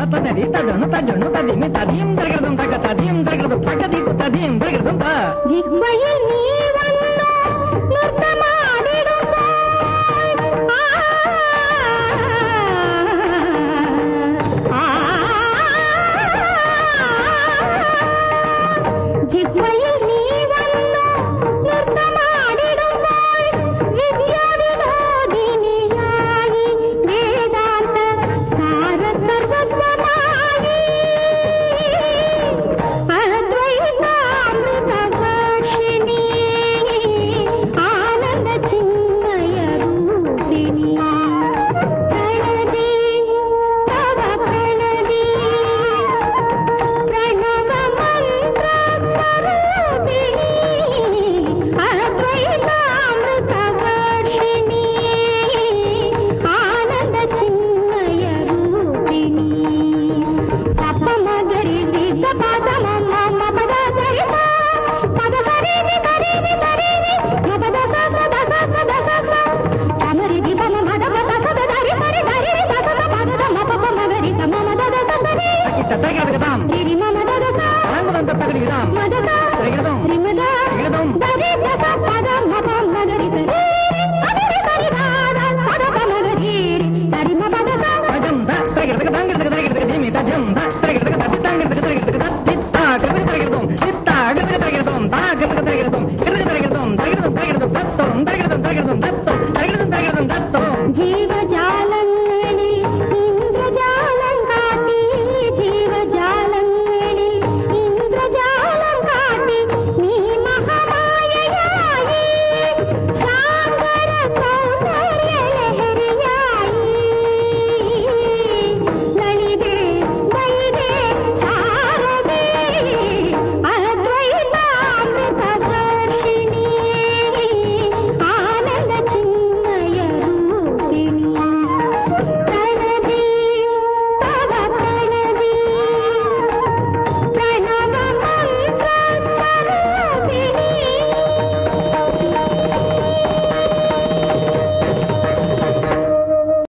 తది తదను తజను తదిమి తదిం జరగడం తగ తదిం జరగడం తగది తదిం జరగడం త జిగ్వయల్ నీవన్నో నృత్తమాడిడుమో జిగ్వయల్ నీవన్నో నృత్తమాడిడుమో విద్యా వినోదినియాయి వేదాంత సార సర్వస్వమాయి అద్వైతామృత వర్షిణి ఆనంద చిన్మయ రూపిణి ప్రణది తవ ప్రణది ప్రణవ మంత్ర స్వరూపిణి అద్వైతామృత వర్షిణి ఆనంద చిన్మయ రూపిణి తప్ప మగరి దిద్ద పాద మమ్మ పద సరి పద సరిని సరిని సరిని పద సద దస సద సద తమరి బమ మద పద సద దరి సరి దరి దస పద మమ మగరి తమ మద దస సరి తగ్గ కదం